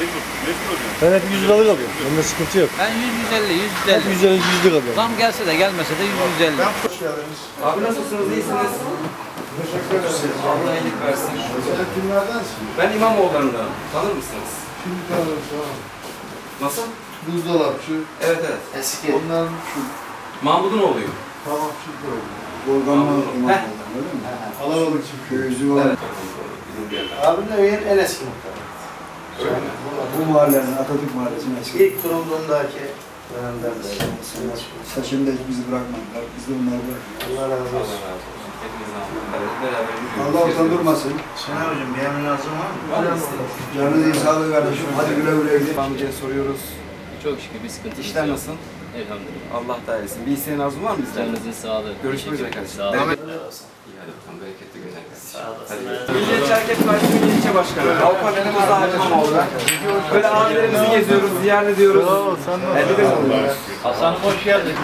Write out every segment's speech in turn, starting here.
Ben hep 100 liralık alıyorum. Bende sıkıntı yok. Ben 100, 150, 150. 150, 100 lira alıyorum. Zam gelse de gelmese de 100, 150. Hoş geldiniz. Abi nasılsınız? İyisiniz? Teşekkür ederim. Allah iyilik versin. Sen kimlerdensin? Ben İmamoğulları'ndan. Tanır mısınız? Şimdi tanırım tamam. Nasıl? Buzdolapçı. Evet evet. Eski. Ondan şu. Mahmud'un oğluyum. Tamam şimdi oldu. Organlar Heh. öyle mi? Alabalık çıkıyor. Köyüzü var. Evet. Abinin evin en eski muhtarı. Öyle mi? Bu mahallenin, Atatürk Mahallesi'nin eski. İlk kurulduğundaki dönemlerde. Saçında hiç bizi bırakmadılar. Biz de onları bırakmıyoruz. Allah razı Allah olsun. razı olsun. Hepinizden beraber Allah utandırmasın. Şener hocam bir emin lazım var mı? Var mı isteğiniz? Canınız iyi sağlığı kardeşim. Hadi güle güle gidin. Amcaya soruyoruz. Çok şükür bir sıkıntı İşler nasıl? Elhamdülillah. Allah da eylesin. Bir isteğin arzun var mı bizden? Canınızın sağlığı. Görüşmek üzere kardeşim. Sağ olun. İyi hadi bakalım. Bereketli günler kardeşim. Milliyetçi Hareket Partisi Milli İlçe Başkanı. Avrupa Nenemuzda Hakim İmamoğlu. Böyle abilerimizi geziyoruz, ziyaret ediyoruz. Hasan hoş geldin.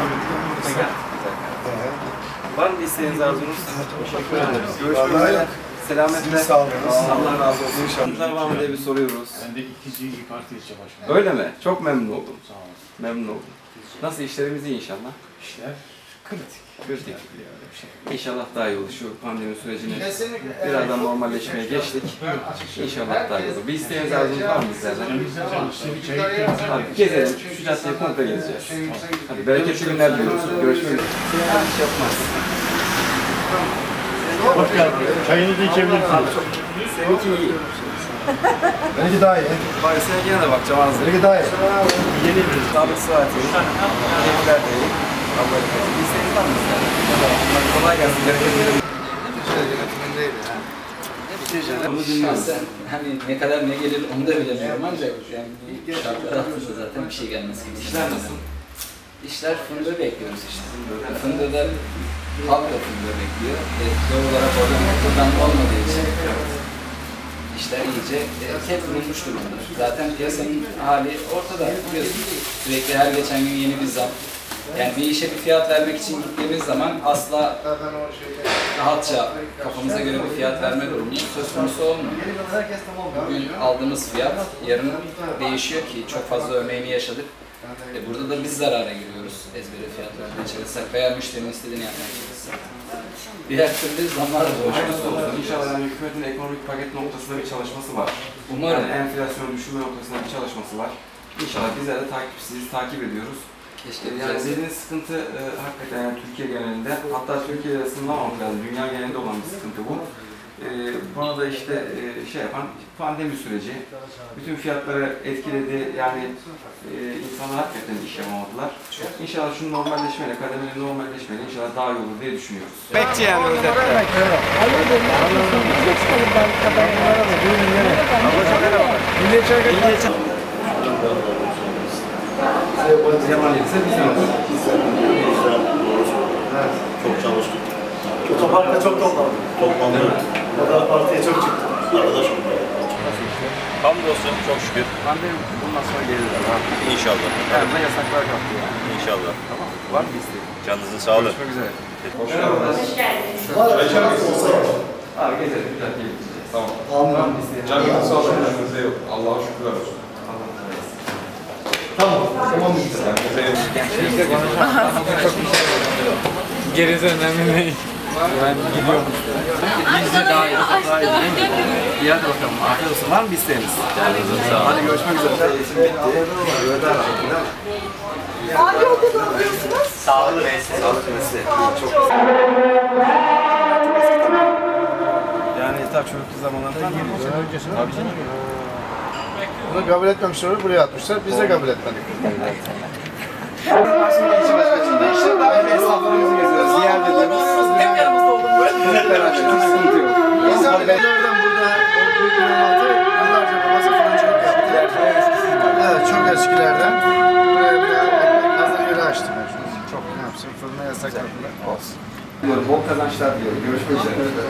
Var mı bir isteğiniz, arzunuz? Teşekkür ederiz. Görüşmek üzere. Selametle. Sağ olun. Allah razı olsun. İnşallah var mı diye bir soruyoruz. Ben de ikinci İYİ Parti ilçe başkanı. Öyle mi? Çok memnun oldum. Sağ olun. Memnun oldum. Nasıl işlerimiz iyi inşallah? İşler kritik. Kritik. Öyle bir şey. İnşallah daha iyi olur. Şu pandemi sürecini birazdan normalleşmeye geçtik. İnşallah daha iyi olur. Bir isteğiniz, arzunuz var mı bizlerden? İşte bir çay içiyoruz. Hadi gezelim. Şu caddeyi komple gezeceğiz. Hadi bereketli günler diliyoruz. Görüşmek üzere. Seyahat iş yapmaz. Hoş geldin. Çayınızı içebilirsiniz. Seninki iyi. Benimki daha iyi. Bari seninkine de bakacağım ağzına. Benimki daha iyi. Yeni bir sağlık sıhhati. Keyifler de iyi. Allah razı olsun. Bir isteğiniz var mı sizlerden? Kolay gelsin. Bereketli günler. Onu dinliyoruz. Şahsen hani ne kadar ne gelir onu da bilemiyorum ancak yani şartlar altında zaten bir şey gelmez gibi. İşler nasıl? İşler fındığı bekliyoruz işte. Fındığı da halk da fındığı bekliyor. Doğal olarak oradan olmadığı için işler iyice hep vurulmuş durumda. Zaten piyasanın hali ortada biliyorsunuz. Sürekli her geçen gün yeni bir zam. Yani bir işe bir fiyat vermek için gittiğimiz zaman asla rahatça kafamıza göre bir fiyat verme durumu söz konusu olmuyor. Bugün aldığımız fiyat yarın değişiyor ki çok fazla örneğini yaşadık. Burada da biz zarara giriyoruz ezbere fiyat vermeye çalışsak veya müşterinin istediğini yapmaya çalışsak. Diğer türlü zamlar da Hayırlısı olsun. boşluk İnşallah yani hükümetin ekonomik paket noktasında bir çalışması var. Umarım. Yani enflasyonu düşürme noktasında bir çalışması var. İnşallah bizler de takip ediyoruz. keşke Yani dediğiniz sıkıntı hakikaten yani Türkiye genelinde, hatta Türkiye arasında olmak lazım, dünya genelinde olan bir sıkıntı bu. Buna da işte şey yapan pandemi süreci, bütün fiyatları etkiledi, yani insanlar hakikaten iş yapamadılar. İnşallah şunun normalleşmeyle, kademeli normalleşmeyle inşallah daha iyi olur diye düşünüyoruz. Bekçi yani özetle. Cemal ise bir sene. Çok çalıştık. Otoparkta çok topladım. Toplandı. Fotoğraf partiye çok çıktı. Arkadaşım. Hamdolsun çok şükür. Pandemi bundan sonra gelirler ha. İnşallah. Yani yasaklar kalktı yani. İnşallah. Tamam. Var mı isteğin? Canınızın sağlığı. Görüşmek üzere. Hoş geldiniz. Abi gezelim. Güzel değil. Tamam. Tamam. Canınızın sağlığı. Yok. Allah'a şükürler olsun. Tamam. Tamam. Gerisi önemli değil. Ben gidiyorum. Bizde daha iyi. Daha iyi değil mi? İyi hadi bakalım. Afiyet olsun. Var mı bir isteğiniz? Hadi görüşmek üzere. Hangi okulda okuyorsunuz? Sağlık mesleği. Sağlık mesleği. Çok güzel. Yani tabii çocukluk zamanlarından geliyoruz. Tabii canım. Bunu kabul etmemişler, buraya atmışlar. Biz de kabul etmedik. İşte daha iyi esnaflarımızı geziyoruz. Ziyaret ediyoruz. Hep yanımızda oldum böyle. Hep beraber. Sıkıntı yok. İnsan oradan burada o büyüklerin altı yıllarca babası fırıncılık yaptı. Evet, çok eskilerden. Buraya bir daha ekmek kazan yeri açtım. Çok ne yapsın, fırına yasakladılar. Olsun. Bol kazançlar diliyorum. Görüşmek üzere.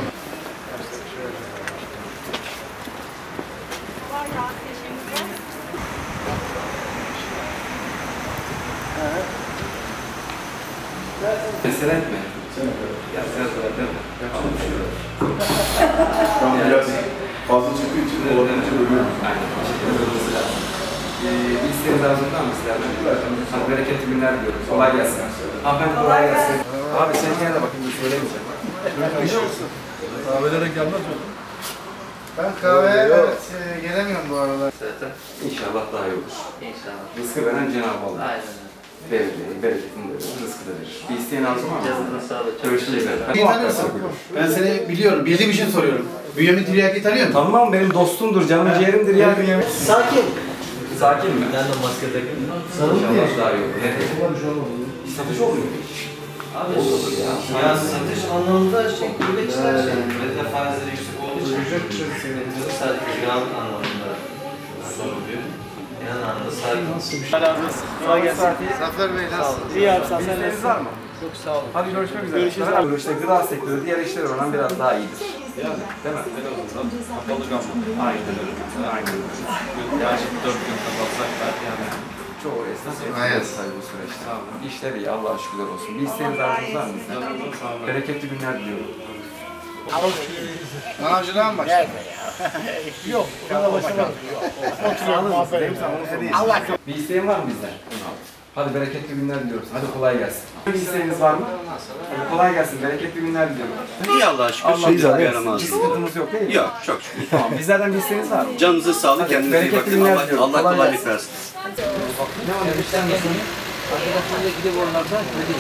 Senet mi? Senet. Ya senet var değil mi? Şu an biraz fazla çıktığı için olabildiğince ölüyoruz. Aynen. isteğiniz arzundan mı sizlerden? Hani bereketli günler diliyorum. Kolay gelsin. Hanımefendi kolay gelsin. Abi seninkine de bakayım bir söylemeyeceğim. Kahvelere gelmez mi? Ben kahveye gelemiyorum bu aralar. İnşallah daha iyi olur. İnşallah. Rızkı veren Cenab-ı Allah. Aynen. Verir, bereketini de verir, rızkı da verir. Bir isteğin arzu var mı? Canınıza sağlık. Görüşürüz efendim. Beni tanıyorsun. Ben seni biliyorum. Bildiğim için soruyorum. Bünyamin Tiryaki tanıyor musun? Tamam benim dostumdur, canım ciğerimdir ya Bünyamin. Sakin. Sakin mi? Ben de maske takayım. İnşallah daha iyi olur. Ne? Satış olmuyor mu hiç? Olur ya. Ya satış anlamında gurbetçiler kredi faizleri yüksek olduğu için sadece inan anlamında soruluyor. İnan anlamında sakin. Zafer Bey nasıl? İyi abi, sen var mı? Çok sağ olun. Hadi görüşmek üzere. Görüşürüz. İşte gıda sektörü diğer işler oran biraz daha iyidir. Değil mi? Kapalı gamma. Aynen öyle. Aynen öyle. Yaklaşık 4 gün kapatsak da yani. Çoğu esnaf Evet. sayı bu süreçte. İşler iyi, Allah'a şükürler olsun. Bir isteğiniz arzunuz var mı bizden? Bereketli günler diliyorum. Manavcılığa mı başladın? Yok. Buna başlamadım. Oturuyorum. Aferin. Allah Bir isteğin var mı bizden? Hadi bereketli günler diliyoruz. Hadi kolay gelsin. Bir isteğiniz var mı? Hadi kolay gelsin. Bereketli günler diliyorum. İyi Allah'a şükür. Allah Şeyler bir yaramaz. sıkıntımız yok değil mi? Yok, çok şükür. Tamam. Bizlerden bir isteğiniz var mı? Canınıza sağlık, Hadi, kendinize iyi bereketli bakın. günler Allah, diliyorum. Allah Kolay kolaylık gelsin. versin. Ne var ne işler nasıl? Arkadaşlarla gidip oralarda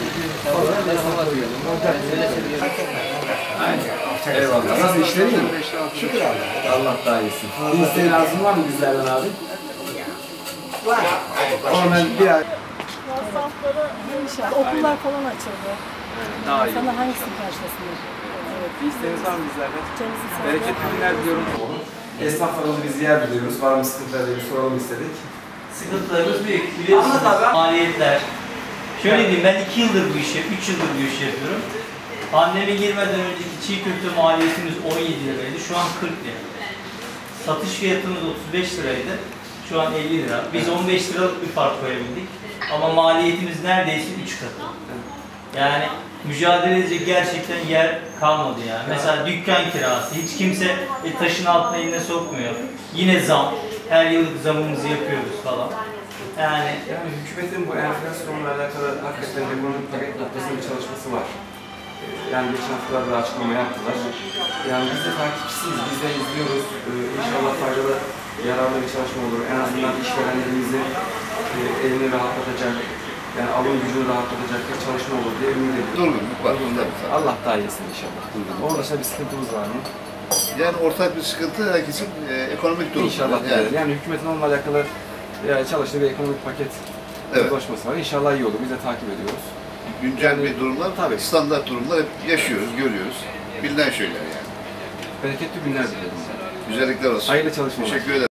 Eyvallah. Nasıl işleri iyi mi? Şükür abi. Allah daha iyisin. Bir isteğin arzun var mı bizlerden abi? Var. Hemen bir ay. Masraflara inşallah okullar falan açıldı. Daha iyi. Sana hangisini karşılasınlar? Evet. Bir isteğiniz var mı bizlerden? Canınızı sağlık. Bereketli günler diliyorum. Esnaflarımızı bir ziyaret ediyoruz. Var mı sıkıntılar diye bir soralım istedik. Sıkıntılarımız büyük. Biliyorsunuz maliyetler. Şöyle diyeyim, ben 2 yıldır bu işi, 3 yıldır bu işi yapıyorum. Pandemi girmeden önceki çiğ köfte maliyetimiz 17 liraydı, şu an 40 lira. Satış fiyatımız 35 liraydı, şu an 50 lira. Biz 15 liralık bir fark koyabildik ama maliyetimiz neredeyse 3 katı. Yani mücadele edecek gerçekten yer kalmadı yani. Mesela dükkan kirası, hiç kimse taşın altına eline sokmuyor. Yine zam, her yıllık zamımızı yapıyoruz falan. Yani Hükümetin bu enflasyonla alakalı hakikaten ekonomik paket noktasında bir çalışması var. Yani geçen haftalarda açıklama yaptılar. Yani biz de takipçisiyiz, biz de izliyoruz. İnşallah faydalı, yararlı bir çalışma olur. En azından işverenlerimizin elini rahatlatacak, yani alım gücünü rahatlatacak bir çalışma olur diye ümit ediyorum. Durgunluk var. Allah daha iyisin inşallah. Orada dışında bir sıkıntımız var mı? Yani ortak bir sıkıntı herkesin ekonomik durumu. İnşallah yani hükümetin onunla alakalı çalıştığı bir ekonomik paket ulaşması var. İnşallah iyi olur. Biz de takip ediyoruz. Güncel bir durumlar, tabii standart durumlar hep yaşıyoruz, görüyoruz. Bilinen şeyler yani. Bereketli günler diliyorum. Güzellikler olsun. Hayırlı çalışmalar. Teşekkür ederim.